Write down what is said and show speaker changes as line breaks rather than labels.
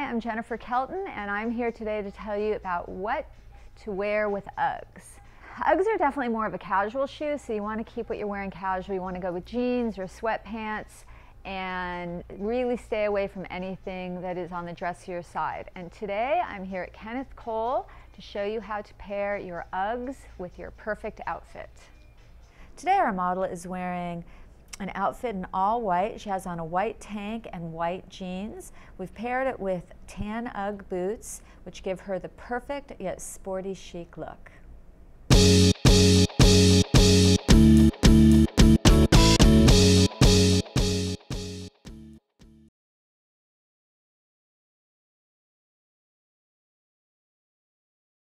I'm Jennifer Kelton, and I'm here today to tell you about what to wear with Uggs. Uggs are definitely more of a casual shoe, so you want to keep what you're wearing casual. You want to go with jeans or sweatpants and really stay away from anything that is on the dressier side. And today I'm here at Kenneth Cole to show you how to pair your Uggs with your perfect outfit. Today our model is wearing an outfit in all white. She has on a white tank and white jeans. We've paired it with tan Ugg boots, which give her the perfect yet sporty chic look.